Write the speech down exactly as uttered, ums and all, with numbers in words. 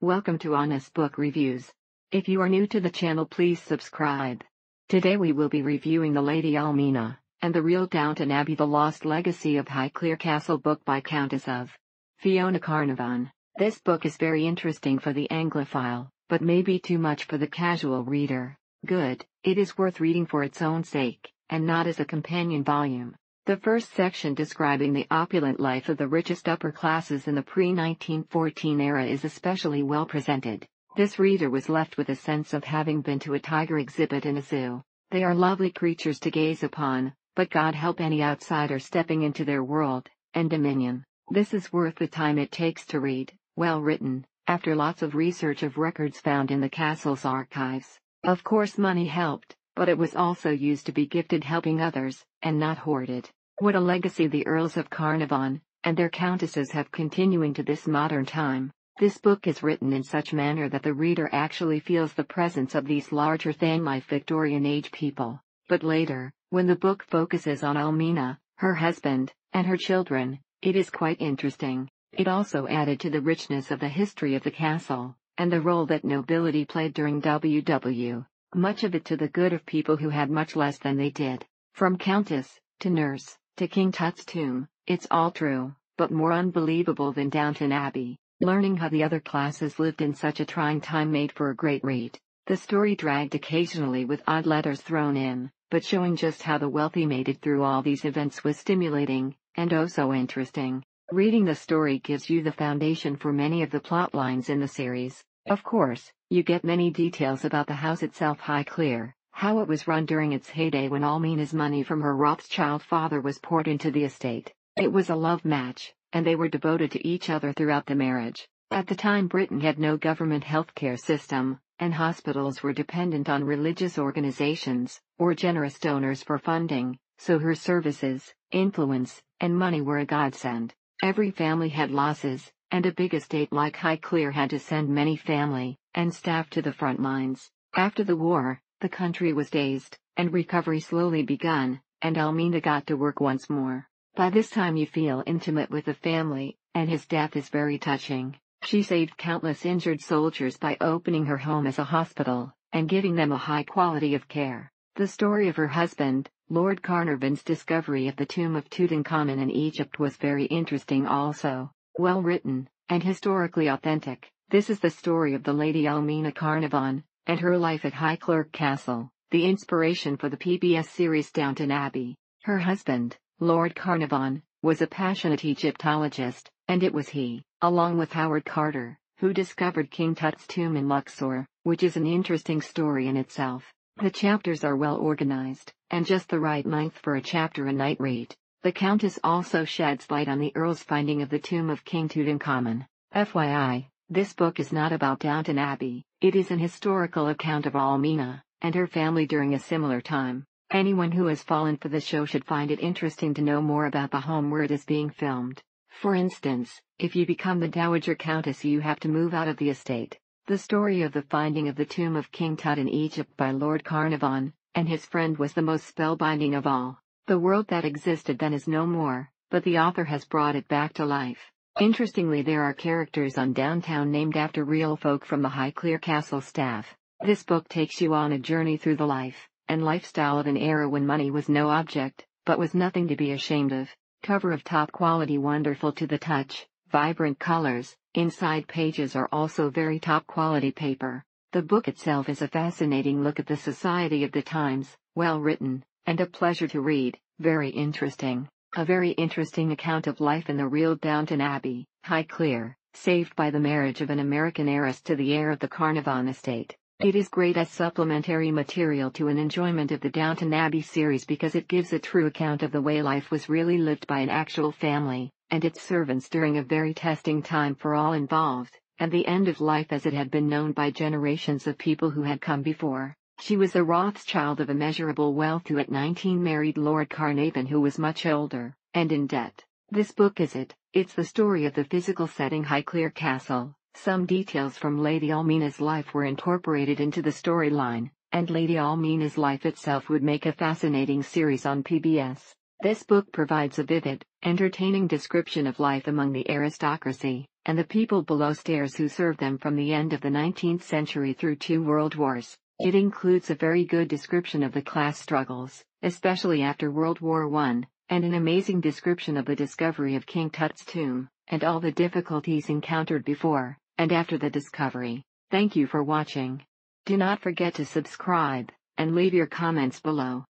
Welcome to Honest Book Reviews. If you are new to the channel, please subscribe. Today we will be reviewing The Lady Almina and the Real Downton Abbey: The Lost Legacy of Highclere Castle book by Countess of Fiona Carnarvon. This book is very interesting for the Anglophile, but may be too much for the casual reader. Good, it is worth reading for its own sake, and not as a companion volume. The first section, describing the opulent life of the richest upper classes in the pre nineteen fourteen era, is especially well presented. This reader was left with a sense of having been to a tiger exhibit in a zoo. They are lovely creatures to gaze upon, but God help any outsider stepping into their world and dominion. This is worth the time it takes to read, well written, after lots of research of records found in the castle's archives. Of course money helped, but it was also used to be gifted, helping others, and not hoarded. What a legacy the Earls of Carnarvon and their countesses have continuing to this modern time. This book is written in such manner that the reader actually feels the presence of these larger-than-life Victorian age people. But later, when the book focuses on Almina, her husband, and her children, it is quite interesting. It also added to the richness of the history of the castle, and the role that nobility played during W W. Much of it to the good of people who had much less than they did. From countess, to nurse, to King Tut's tomb, it's all true, but more unbelievable than Downton Abbey. Learning how the other classes lived in such a trying time made for a great read. The story dragged occasionally with odd letters thrown in, but showing just how the wealthy made it through all these events was stimulating, and oh so interesting. Reading the story gives you the foundation for many of the plot lines in the series. Of course, you get many details about the house itself, Highclere, how it was run during its heyday when Almina's money from her Rothschild father was poured into the estate. It was a love match, and they were devoted to each other throughout the marriage. At the time, Britain had no government healthcare system, and hospitals were dependent on religious organizations or generous donors for funding, so her services, influence, and money were a godsend. Every family had losses, and a big estate like Highclere had to send many family and staff to the front lines. After the war, the country was dazed, and recovery slowly begun, and Almina got to work once more. By this time you feel intimate with the family, and his death is very touching. She saved countless injured soldiers by opening her home as a hospital, and giving them a high quality of care. The story of her husband, Lord Carnarvon's discovery of the tomb of Tutankhamun in Egypt was very interesting also. Well written, and historically authentic. This is the story of the Lady Almina Carnarvon, and her life at Highclere Castle, the inspiration for the P B S series Downton Abbey. Her husband, Lord Carnarvon, was a passionate Egyptologist, and it was he, along with Howard Carter, who discovered King Tut's tomb in Luxor, which is an interesting story in itself. The chapters are well organized, and just the right length for a chapter a night read. The Countess also sheds light on the Earl's finding of the tomb of King Tutankhamun. F Y I, this book is not about Downton Abbey, it is an historical account of Almina and her family during a similar time. Anyone who has fallen for the show should find it interesting to know more about the home where it is being filmed. For instance, if you become the Dowager Countess, you have to move out of the estate. The story of the finding of the tomb of King Tut in Egypt by Lord Carnarvon and his friend was the most spellbinding of all. The world that existed then is no more, but the author has brought it back to life. Interestingly, there are characters on Downtown named after real folk from the Highclere Castle staff. This book takes you on a journey through the life and lifestyle of an era when money was no object, but was nothing to be ashamed of. Cover of top quality, wonderful to the touch, vibrant colors. Inside pages are also very top quality paper. The book itself is a fascinating look at the society of the times, well written, and a pleasure to read, very interesting. A very interesting account of life in the real Downton Abbey, Highclere, saved by the marriage of an American heiress to the heir of the Carnarvon estate. It is great as supplementary material to an enjoyment of the Downton Abbey series because it gives a true account of the way life was really lived by an actual family and its servants during a very testing time for all involved, and the end of life as it had been known by generations of people who had come before. She was a Rothschild of immeasurable wealth who at nineteen married Lord Carnarvon, who was much older and in debt. This book is it. It's the story of the physical setting, Highclere Castle. Some details from Lady Almina's life were incorporated into the storyline, and Lady Almina's life itself would make a fascinating series on P B S. This book provides a vivid, entertaining description of life among the aristocracy, and the people below stairs who served them from the end of the nineteenth century through two world wars. It includes a very good description of the class struggles, especially after World War One, and an amazing description of the discovery of King Tut's tomb, and all the difficulties encountered before and after the discovery. Thank you for watching. Do not forget to subscribe, and leave your comments below.